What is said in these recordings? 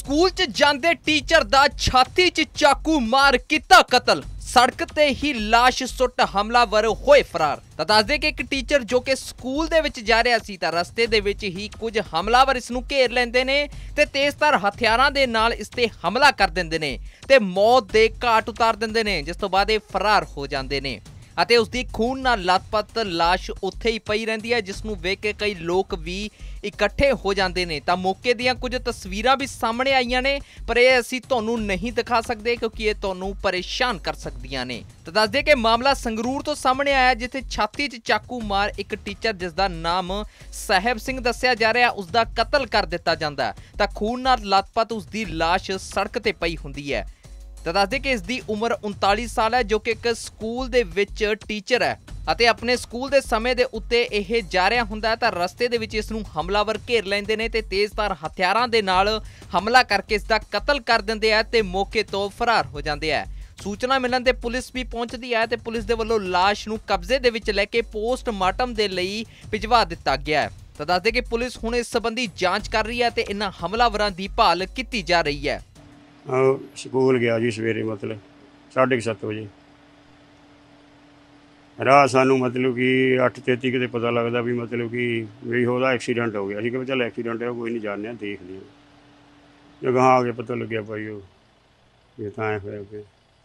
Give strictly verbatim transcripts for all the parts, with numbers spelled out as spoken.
School च जांदे teacher दा छाती च चाकू मार किता कतल। सड़क ते ही लाश सुੱਟ हमलावर होए फरार। ਤਾਂ ਦੱਸਦੇ ਕਿ ਇੱਕ ਟੀਚਰ ਜੋ ਕਿ ਸਕੂਲ ਦੇ ਵਿੱਚ ਜਾ ਰਿਹਾ ਸੀ ਤਾਂ ਰਸਤੇ ਦੇ ਵਿੱਚ ਹੀ ਕੁਝ ਹਮਲਾਵਰ ਇਸ ਨੂੰ ਘੇਰ ਲੈਂਦੇ ਨੇ ਤੇ ਤੇਜ਼ਧਾਰ ਹਥਿਆਰਾਂ ਦੇ ਨਾਲ ਇਸ ਤੇ ਹਮਲਾ ਕਰ ਦਿੰਦੇ ਨੇ ਤੇ ਮੌਤ ਦੇ ਘਾਟ ਉਤਾਰ ਦਿੰਦੇ ਨੇ, ਜਿਸ ਤੋਂ ਬਾਅਦ ਇਹ ਫਰਾਰ ਹੋ ਜਾਂਦੇ ਨੇ ਅਤੇ ਉਸਦੀ ਖੂਨ ਨਾਲ ਲਥਪਥ ਲਾਸ਼ ਉੱਥੇ ਹੀ ਪਈ ਰਹਿੰਦੀ ਹੈ, ਜਿਸ ਨੂੰ ਵੇਖ ਕੇ ਕਈ ਲੋਕ ਵੀ ਇਕੱਠੇ ਹੋ ਜਾਂਦੇ ਨੇ। ਤਾਂ ਮੌਕੇ ਦੀਆਂ ਕੁਝ ਤਸਵੀਰਾਂ ਵੀ ਸਾਹਮਣੇ ਆਈਆਂ ਨੇ, ਪਰ ਇਹ ਅਸੀਂ ਤੁਹਾਨੂੰ ਨਹੀਂ ਦਿਖਾ ਸਕਦੇ ਕਿਉਂਕਿ ਇਹ ਤੁਹਾਨੂੰ ਪਰੇਸ਼ਾਨ ਕਰ ਸਕਦੀਆਂ ਨੇ। ਤਾਂ ਦੱਸਦੇ ਕਿ ਮਾਮਲਾ ਸੰਗਰੂਰ ਤੋਂ ਸਾਹਮਣੇ ਆਇਆ, ਜਿੱਥੇ ਛਾਤੀ 'ਚ ਚਾਕੂ ਮਾਰ ਇੱਕ ਟੀਚਰ ਜਿਸ ਦਾ ਨਾਮ ਸਾਹਿਬ ਸਿੰਘ ਦੱਸਿਆ ਜਾ ਰਿਹਾ ਉਸ ਦਾ ਕਤਲ ਕਰ ਦਿੱਤਾ ਜਾਂਦਾ ਤਾਂ ਖੂਨ ਨਾਲ ਲਥਪਥ ਉਸਦੀ ਲਾਸ਼ ਸੜਕ ਤੇ ਪਈ ਹੁੰਦੀ ਹੈ। ਤਾਂ ਦੱਸਦੇ ਕਿ ਇਸ ਦੀ ਉਮਰ ਉਨਤਾਲੀ ਸਾਲ ਹੈ, ਜੋ ਕਿ ਇੱਕ ਸਕੂਲ ਦੇ ਵਿੱਚ ਟੀਚਰ ਹੈ ਅਤੇ ਆਪਣੇ ਸਕੂਲ ਦੇ ਸਮੇਂ ਦੇ ਉੱਤੇ ਇਹ ਜਾ ਰਿਹਾ ਹੁੰਦਾ ਤਾਂ ਰਸਤੇ ਦੇ ਵਿੱਚ ਇਸ ਨੂੰ ਹਮਲਾਵਰ ਘੇਰ ਲੈਂਦੇ ਨੇ ਤੇ ਤੇਜ਼ਧਾਰ ਹਥਿਆਰਾਂ ਦੇ ਨਾਲ ਹਮਲਾ ਕਰਕੇ ਇਸ ਦਾ ਕਤਲ ਕਰ ਦਿੰਦੇ ਆ ਤੇ ਮੌਕੇ ਤੋਂ ਫਰਾਰ ਹੋ ਜਾਂਦੇ ਆ। ਸੂਚਨਾ ਮਿਲਣ ਤੇ ਪੁਲਿਸ ਵੀ ਪਹੁੰਚਦੀ ਹੈ ਤੇ ਪੁਲਿਸ ਦੇ ਵੱਲੋਂ ਲਾਸ਼ ਨੂੰ ਕਬਜ਼ੇ ਦੇ ਵਿੱਚ ਲੈ ਕੇ ਪੋਸਟਮਾਰਟਮ ਦੇ ਲਈ ਭਿਜਵਾ ਦਿੱਤਾ ਗਿਆ ਹੈ। ਤਾਂ ਦੱਸਦੇ ਕਿ ਪੁਲਿਸ ਹੁਣ ਇਸ ਸੰਬੰਧੀ ਜਾਂਚ ਕਰ ਰਹੀ ਹੈ ਤੇ ਇਹਨਾਂ ਹਮਲਾਵਰਾਂ ਦੀ ਭਾਲ ਕੀਤੀ ਜਾ ਰਹੀ ਹੈ। ਸਕੂਲ ਗਿਆ ਜੀ ਸਵੇਰੇ ਮਤਲਬ ਸਾਢੇ ਕੁ ਸੱਤ ਵਜੇ ਰਾਹ ਸਾਨੂੰ ਮਤਲਬ ਕਿ ਅੱਠ ਤੇਤੀ ਕਿਤੇ ਪਤਾ ਲੱਗਦਾ ਵੀ ਮਤਲਬ ਕਿ ਵੀ ਉਹਦਾ ਐਕਸੀਡੈਂਟ ਹੋ ਗਿਆ ਸੀ ਕਿ ਚੱਲ ਐਕਸੀਡੈਂਟ ਹੈ ਕੋਈ ਨਹੀਂ ਜਾਣਦੇ ਹਾਂ ਦੇਖਦੇ ਹਾਂ ਜਦੋਂ ਆ ਕੇ ਪਤਾ ਲੱਗਿਆ ਭਾਈ ਉਹ ਇਹ ਤਾਂ ਐਂ ਹੋਇਆ ਕਿ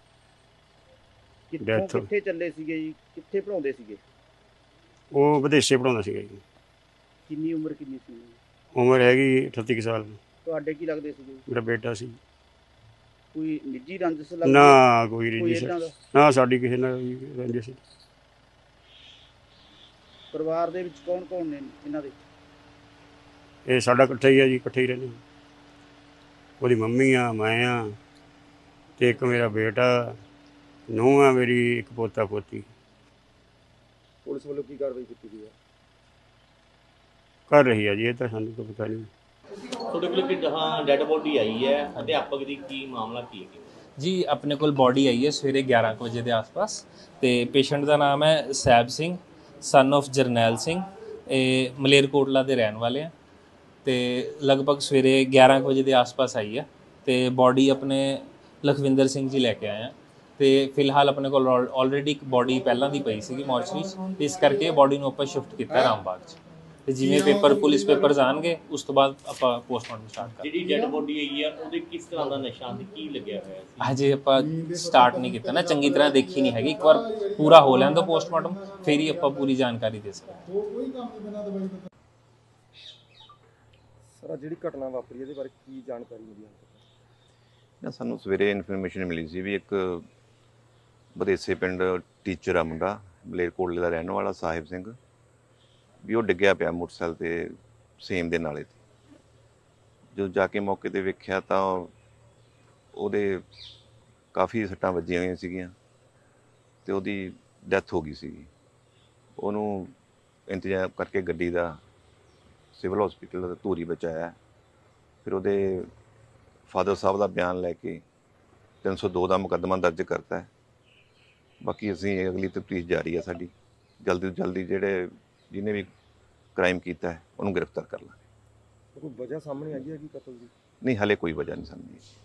ਕਿੱਥੋਂ ਕਿੱਥੇ ਚੱਲੇ ਸੀਗੇ ਜੀ, ਕਿੱਥੇ ਪੜਾਉਂਦੇ ਸੀਗੇ? ਉਹ ਵਿਦੇਸ਼ੇ ਪੜਾਉਂਦਾ ਸੀਗਾ ਜੀ। ਕਿੰਨੀ ਉਮਰ ਕਿੰਨੀ ਸੀ? ਉਮਰ ਹੈਗੀ ਅਠੱਤੀ ਕੁ ਸਾਲ। ਤੁਹਾਡੇ ਕੀ ਲੱਗਦੇ ਸੀਗੇ? ਮੇਰਾ ਬੇਟਾ ਸੀ। ਕੋਈ ਨਿੱਜੀ ਰੰਜਿਸ਼ ਲੱਗਦੀ? ਨਾ ਕੋਈ ਰੰਜਿਸ਼ ਨਾ ਸਾਡੀ ਕਿਸੇ ਨਾਲ ਰੰਜਿਸ਼। ਪਰਿਵਾਰ ਦੇ ਵਿੱਚ ਕੌਣ ਕੌਣ ਨੇ ਇਹਨਾਂ ਦੇ? ਇਹ ਸਾਡਾ ਇਕੱਠਾ ਹੀ ਆ ਜੀ, ਇਕੱਠੇ ਹੀ ਰਹਿੰਦੇ। ਉਹਦੀ ਮੰਮੀ ਆ, ਮੈਂ ਆ ਤੇ ਇੱਕ ਮੇਰਾ ਬੇਟਾ, ਨੂੰਹ ਆ ਮੇਰੀ, ਇੱਕ ਪੋਤਾ ਪੋਤੀ। ਪੁਲਿਸ ਵੱਲੋਂ ਕੀ ਕਾਰਵਾਈ ਕੀਤੀ ਗਈ ਹੈ? ਕਰ ਰਹੀ ਆ ਜੀ, ਇਹ ਤਾਂ ਸਾਨੂੰ ਤਾਂ ਪਤਾ ਨਹੀਂ। ਤੁਹਾਡੇ ਕੋਲ ਕਿ ਜਹਾਂ ਡੈਡ ਬੋਡੀ ਆਈ ਹੈ, ਅਧਿਆਪਕ ਦੀ ਕੀ ਮਾਮਲਾ ਕੀ ਹੈ ਜੀ? ਆਪਣੇ ਕੋਲ ਬੋਡੀ ਆਈ ਹੈ ਸਵੇਰੇ ਗਿਆਰਾਂ ਕੁ ਵਜੇ ਦੇ ਆਸ-ਪਾਸ ਤੇ ਪੇਸ਼ੈਂਟ ਦਾ ਨਾਮ ਹੈ ਸਾਹਿਬ ਸਿੰਘ ਸਨ ਆਫ ਜਰਨੈਲ ਸਿੰਘ। ਇਹ ਮਲੇਰਕੋਟਲਾ ਦੇ ਰਹਿਣ ਵਾਲੇ ਆ ਤੇ ਲਗਭਗ ਸਵੇਰੇ ਗਿਆਰਾਂ ਕੁ ਵਜੇ ਦੇ ਆਸ-ਪਾਸ ਆਈ ਹੈ ਤੇ ਬੋਡੀ ਆਪਣੇ ਲਖਵਿੰਦਰ ਸਿੰਘ ਜੀ ਲੈ ਕੇ ਆਏ ਆ ਤੇ ਫਿਲਹਾਲ ਆਪਣੇ ਕੋਲ ਆਲਰੇਡੀ ਇੱਕ ਬੋਡੀ ਪਹਿਲਾਂ ਦੀ ਪਈ ਸੀਗੀ ਮੋਰਚਰੀ 'ਚ, ਇਸ ਕਰਕੇ ਬੋਡੀ ਨੂੰ ਆਪਾਂ ਸ਼ਿਫਟ ਕੀਤਾ ਰਾਮਬਾਗ 'ਚ ਤੇ ਜਿਵੇਂ ਪੇਪਰ ਪੁਲਿਸ ਪੇਪਰਸ ਆਉਣਗੇ ਉਸ ਤੋਂ ਬਾਅਦ ਆਪਾਂ ਪੋਸਟਮਾਰਟਮ ਸਟਾਰਟ ਕਰਾਂਗੇ। ਜਿਹੜੀ ਡੈਡ ਬੋਡੀ ਆਈ ਹੈ ਉਹਦੇ ਕਿਸ ਤਰ੍ਹਾਂ ਦਾ ਨਿਸ਼ਾਨ ਕੀ ਲੱਗਿਆ ਹੋਇਆ ਸੀ? ਹਜੇ ਆਪਾਂ ਸਟਾਰਟ ਨਹੀਂ ਕੀਤਾ ਨਾ, ਚੰਗੀ ਤਰ੍ਹਾਂ ਦੇਖੀ ਨਹੀਂ ਹੈਗੀ, ਇੱਕ ਵਾਰ ਪੂਰਾ ਹੋ ਲੈਣ ਦਿਓ ਪੋਸਟਮਾਰਟਮ, ਫਿਰ ਹੀ ਆਪਾਂ ਪੂਰੀ ਜਾਣਕਾਰੀ ਦੇ ਸਕਦੇ। ਸਰ ਜਿਹੜੀ ਘਟਨਾ ਵਾਪਰੀ ਇਹਦੇ ਬਾਰੇ ਕੀ ਜਾਣਕਾਰੀ ਮਿਲੀ ਹੈ? ਸਾਨੂੰ ਸਵੇਰੇ ਇਨਫੋਰਮੇਸ਼ਨ ਮਿਲੀ ਸੀ ਵੀ ਇੱਕ ਬਦੇਸੇ ਪਿੰਡ ਟੀਚਰ ਆ ਮੁੰਡਾ, ਮਲੇਰਕੋਟਲੇ ਦਾ ਰਹਿਣ ਵਾਲਾ ਸਾਹਿਬ ਸਿੰਘ, ਵੀ ਉਹ ਡਿੱਗਿਆ ਪਿਆ ਮੋਟਰਸਾਈਕਲ 'ਤੇ ਸੇਮ ਦੇ ਨਾਲੇ 'ਤੇ। ਜਦੋਂ ਜਾ ਕੇ ਮੌਕੇ 'ਤੇ ਵੇਖਿਆ ਤਾਂ ਉਹਦੇ ਕਾਫੀ ਸੱਟਾਂ ਵੱਜੀਆਂ ਹੋਈਆਂ ਸੀਗੀਆਂ ਅਤੇ ਉਹਦੀ ਡੈਥ ਹੋ ਗਈ ਸੀਗੀ। ਉਹਨੂੰ ਇੰਤਜ਼ਾਮ ਕਰਕੇ ਗੱਡੀ ਦਾ ਸਿਵਲ ਹੌਸਪੀਟਲ ਦਾ ਧੂਰੀ ਬਚਾਇਆ। ਫਿਰ ਉਹਦੇ ਫਾਦਰ ਸਾਹਿਬ ਦਾ ਬਿਆਨ ਲੈ ਕੇ ਤਿੰਨ ਸੌ ਦੋ ਦਾ ਮੁਕੱਦਮਾ ਦਰਜ ਕਰਤਾ ਹੈ। ਬਾਕੀ ਅਸੀਂ ਅਗਲੀ ਤਫਤੀਸ਼ ਜਾਰੀ ਹੈ ਸਾਡੀ, ਜਲਦੀ ਤੋਂ ਜਲਦੀ ਜਿਹੜੇ ਜਿਹਨੇ ਵੀ ਕ੍ਰਾਈਮ ਕੀਤਾ ਹੈ ਉਹਨੂੰ ਗ੍ਰਿਫਤਾਰ ਕਰ ਲਾਂਗੇ। ਕੋਈ ਵਜ੍ਹਾ ਸਾਹਮਣੇ ਆਈ ਹੈ ਕਿ ਕਤਲ ਦੀ? ਨਹੀਂ, ਹਾਲੇ ਕੋਈ ਵਜ੍ਹਾ ਨਹੀਂ ਸਾਹਮਣੇ ਆਈ।